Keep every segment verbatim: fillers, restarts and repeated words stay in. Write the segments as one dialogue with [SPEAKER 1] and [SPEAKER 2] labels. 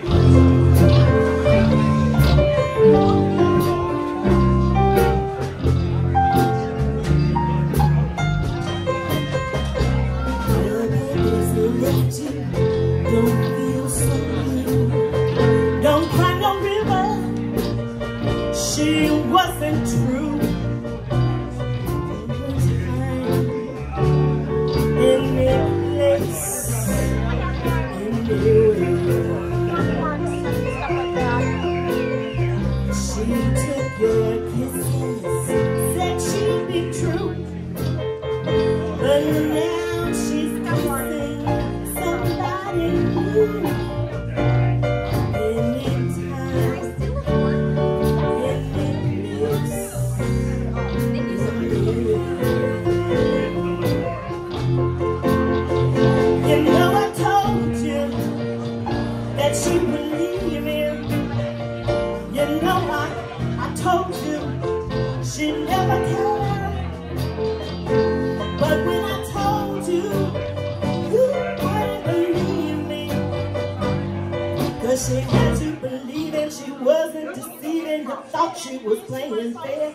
[SPEAKER 1] She had to believe and she wasn't deceiving. You thought she was playing fair.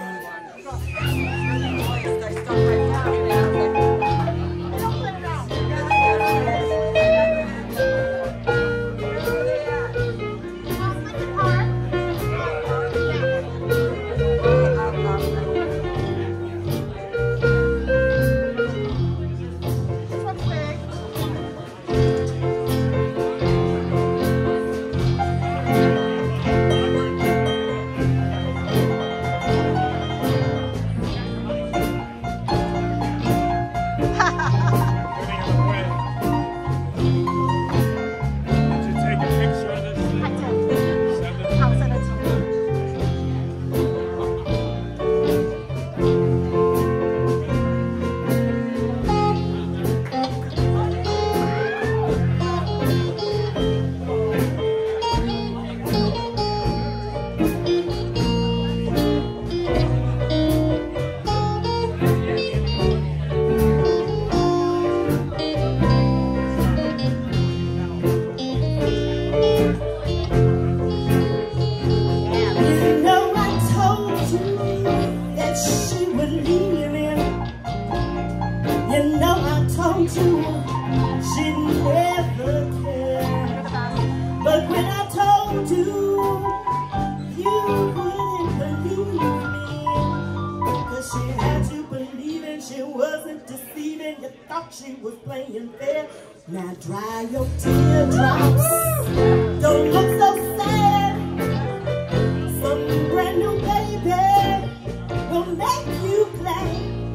[SPEAKER 1] She was playing fair. Now dry your teardrops. Don't look so sad. Some brand new baby will make you glad.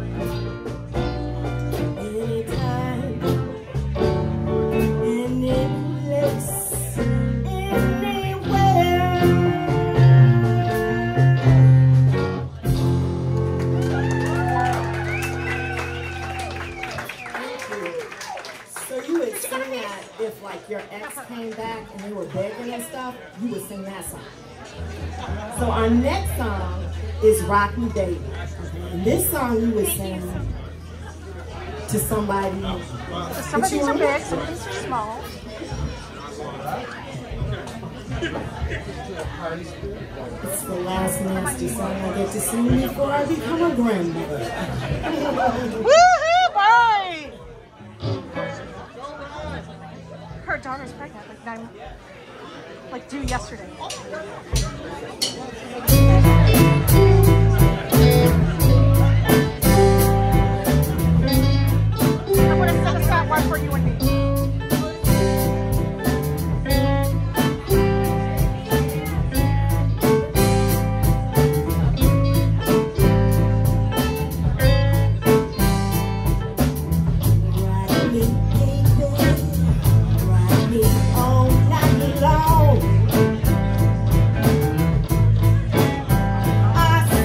[SPEAKER 1] Anytime, any place, anywhere. If like your ex came back and they were begging and stuff, you would sing that song. So our next song is Rock Me Baby. And this song you would sing to somebody.
[SPEAKER 2] So some of these are big, some of these are small.
[SPEAKER 1] It's the last nasty song I get to sing before I become a grandmother.
[SPEAKER 2] Woohoo, boy! Her daughter's pregnant, like nine, like due yesterday. I'm gonna set aside one for you and me.
[SPEAKER 1] I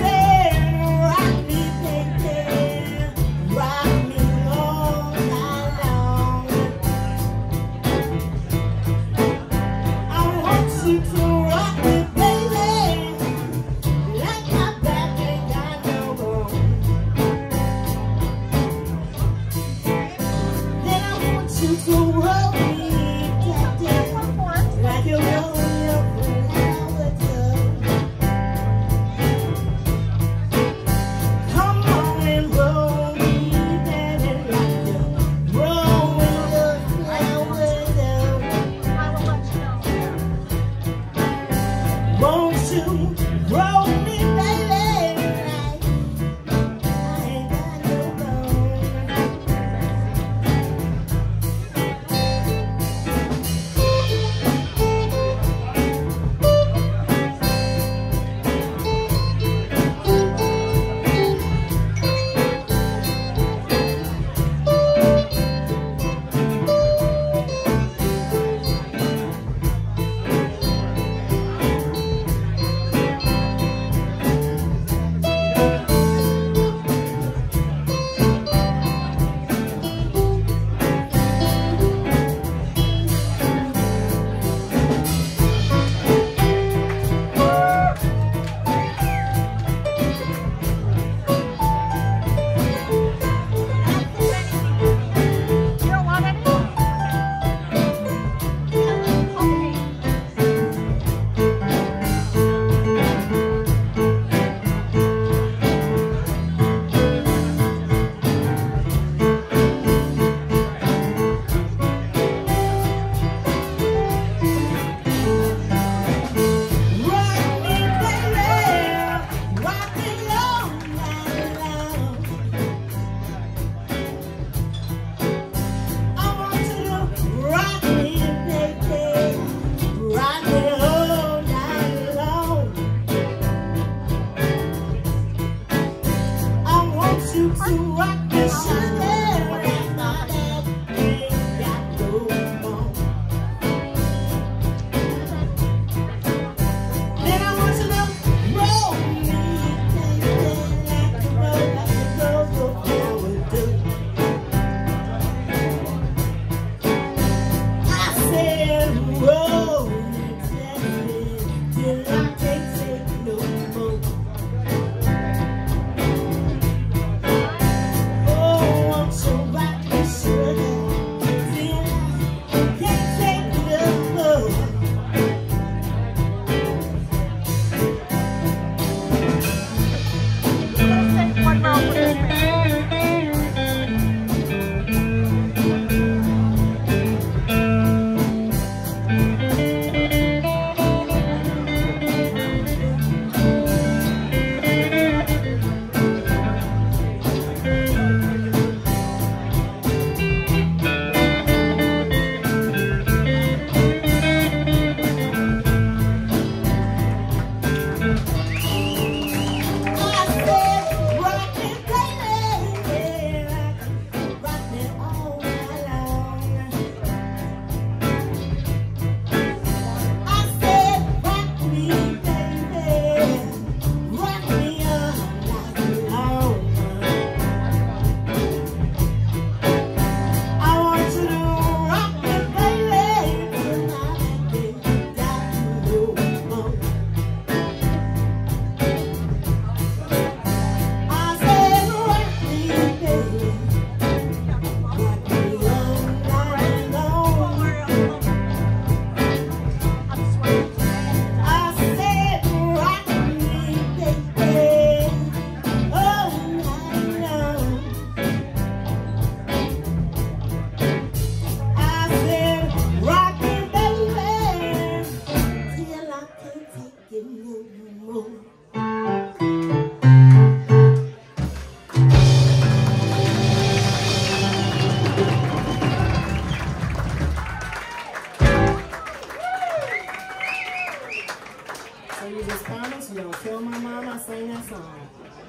[SPEAKER 1] just promise you don't tell my mom I sang that song.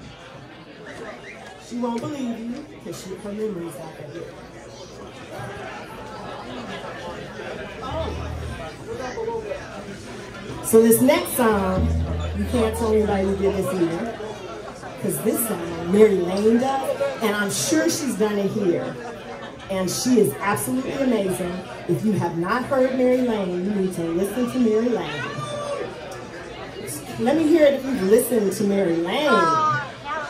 [SPEAKER 1] She won't believe you because she her memory's not that good. So this next song, you can't tell anybody who did this either, because this song Mary Lane does, and I'm sure she's done it here. And she is absolutely amazing. If you have not heard Mary Lane, you need to listen to Mary Lane. Let me hear it if you've listened to Mary Lane.
[SPEAKER 2] Uh,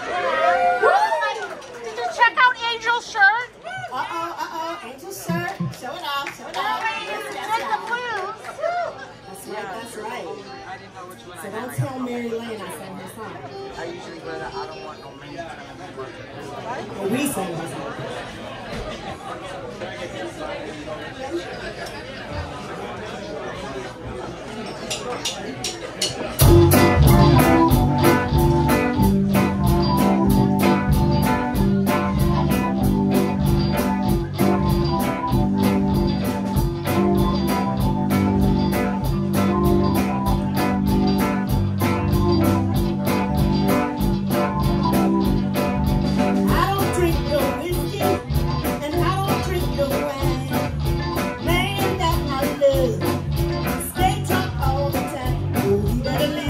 [SPEAKER 2] did you check out Angel's shirt?
[SPEAKER 1] Uh-oh, uh-oh, Angel's shirt. Show it off, show it off. Yes, yes,
[SPEAKER 2] That's the
[SPEAKER 1] yes.
[SPEAKER 2] blues.
[SPEAKER 1] That's right, that's right.
[SPEAKER 3] I didn't know which one
[SPEAKER 1] So
[SPEAKER 3] I
[SPEAKER 1] don't
[SPEAKER 3] had.
[SPEAKER 1] tell Mary Lane I sang her song.
[SPEAKER 3] I usually wear the I don't want no man.
[SPEAKER 1] But we sang her song. Stay drunk all the time. Oh, you better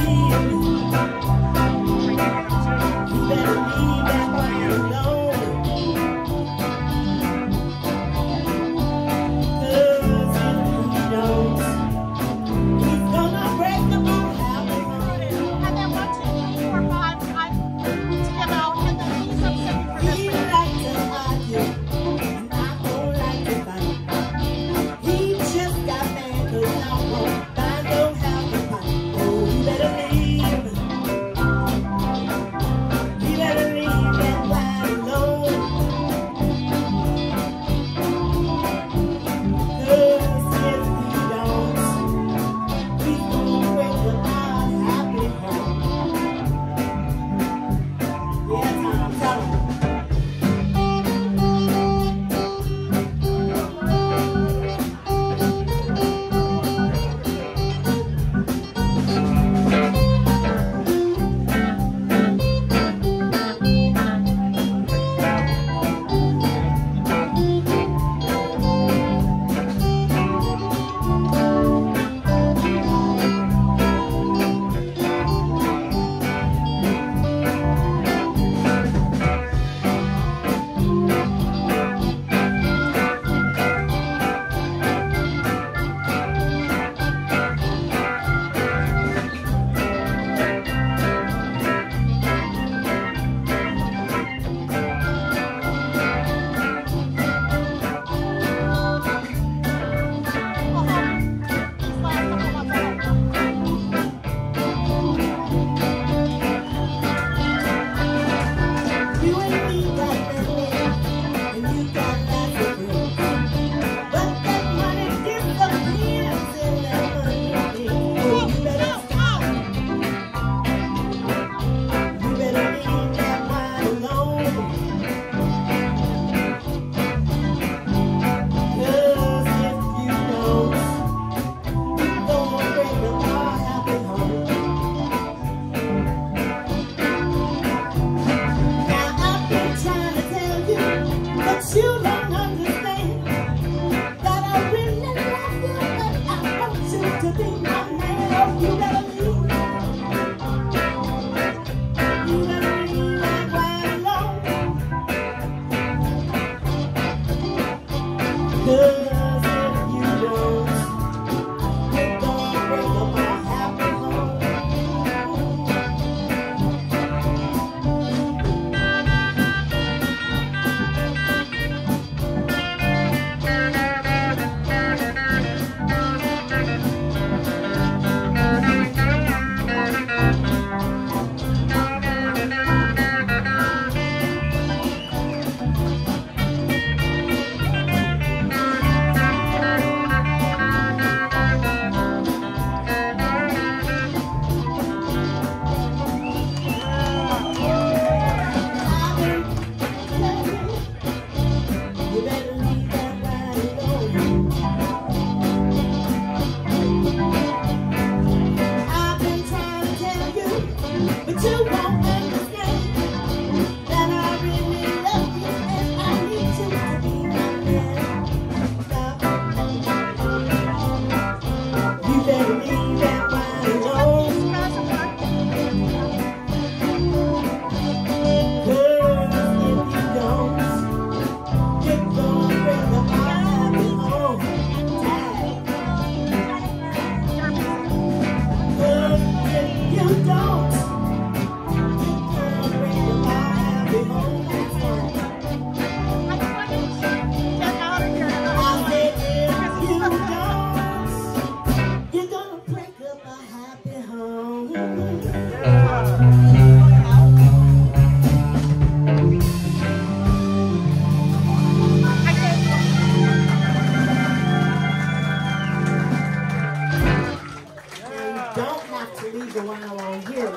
[SPEAKER 1] to leave the wine alone here.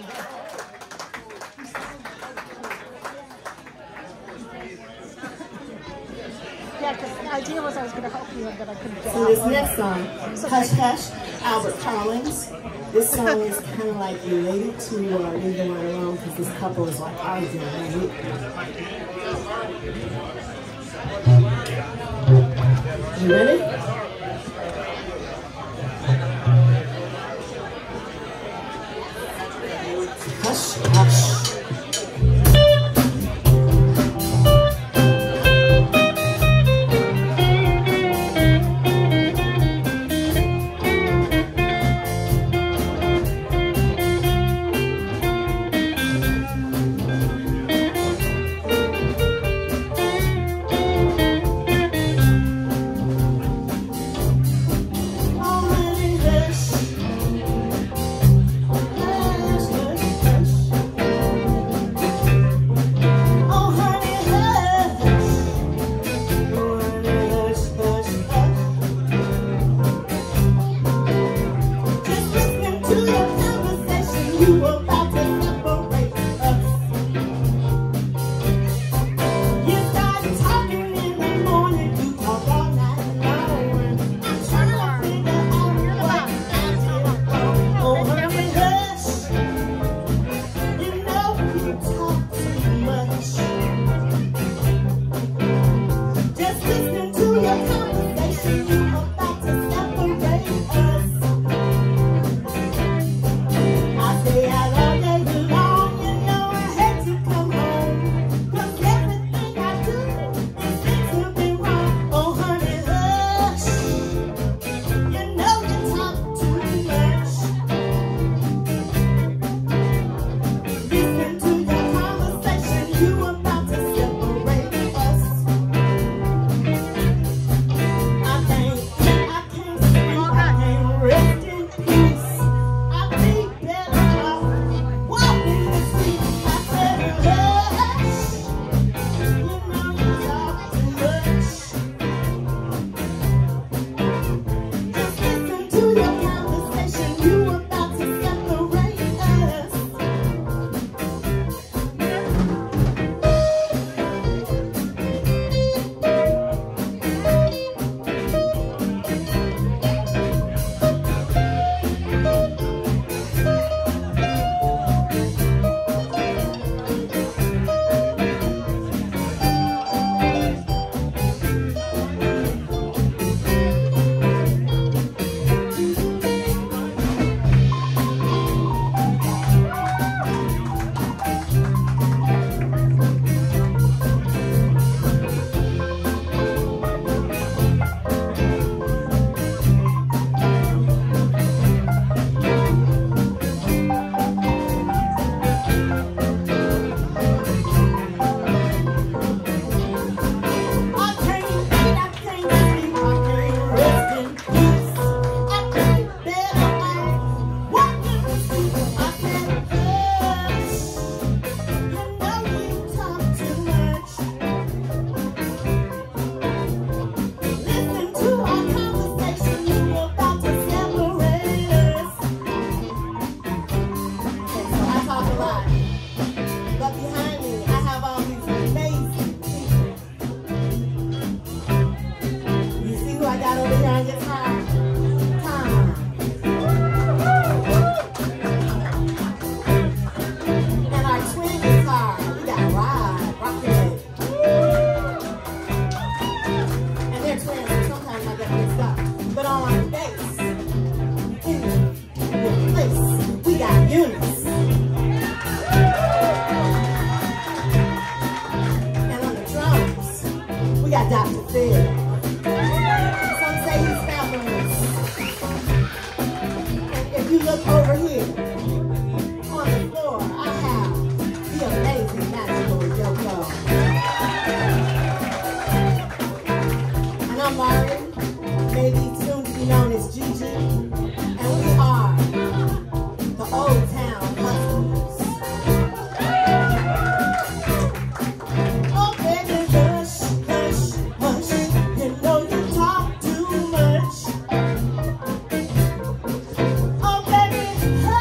[SPEAKER 2] Yeah, because the idea was I was going to help you and then I couldn't get
[SPEAKER 1] So
[SPEAKER 2] out.
[SPEAKER 1] this next song, Hush Hush, Albert Collins. This song is kind of like related to uh, Leave the Wine Alone because this couple is like arguing, right? You ready? Hush, hush.
[SPEAKER 4] Oh, baby,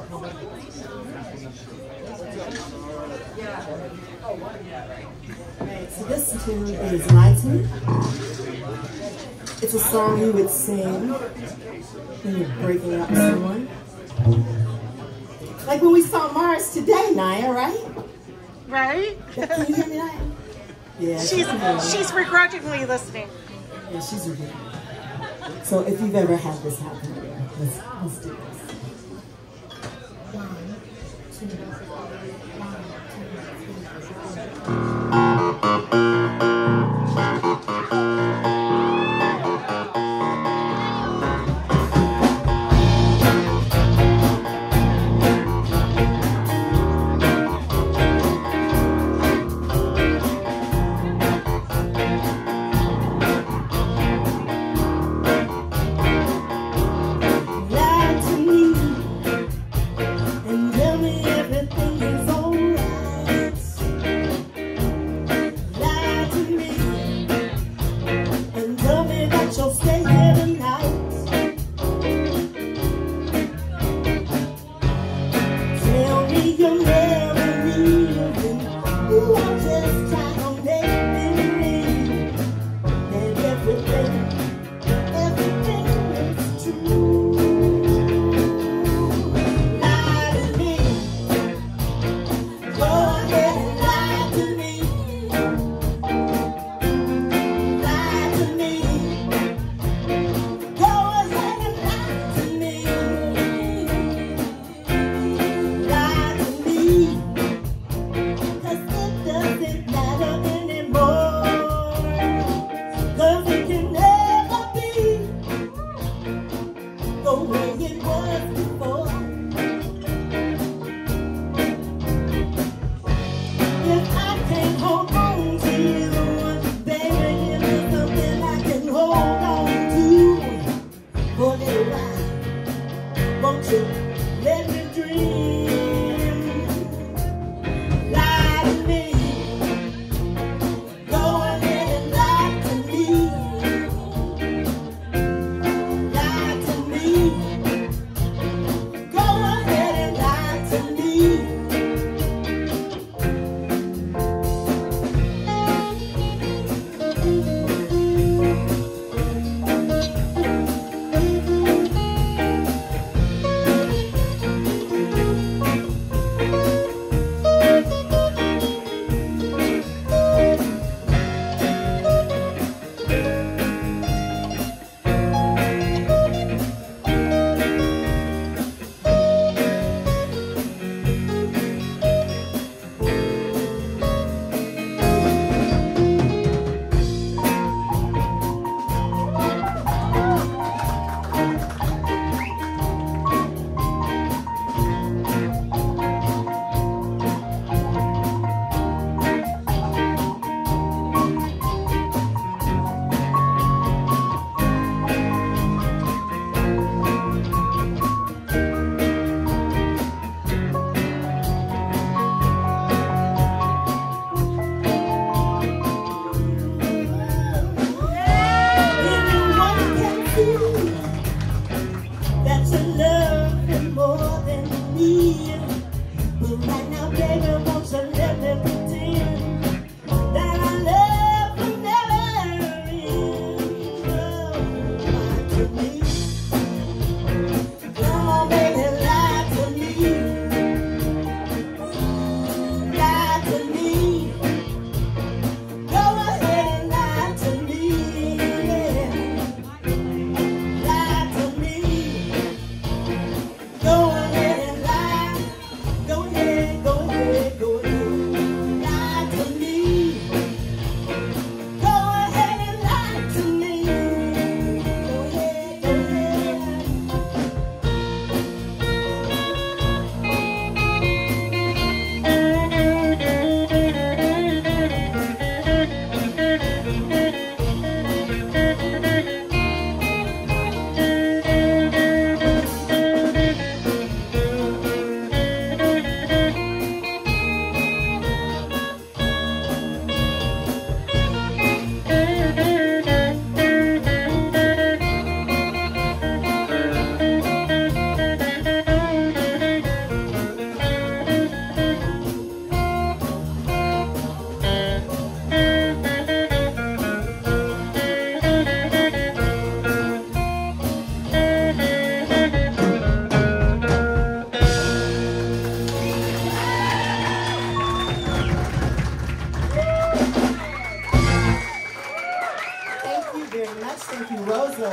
[SPEAKER 1] Alright, so this tune is Lie to Me. It's a song you would sing when you're breaking up with someone. Like when we saw Mars today, Naya, right?
[SPEAKER 2] Right?
[SPEAKER 1] Can you hear me, Naya? Yeah.
[SPEAKER 2] She's she's begrudgingly listening.
[SPEAKER 1] Yeah, she's ridiculous. So if you've ever had this happen, let's, let's do this. One, two,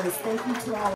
[SPEAKER 1] words. Thank you to all.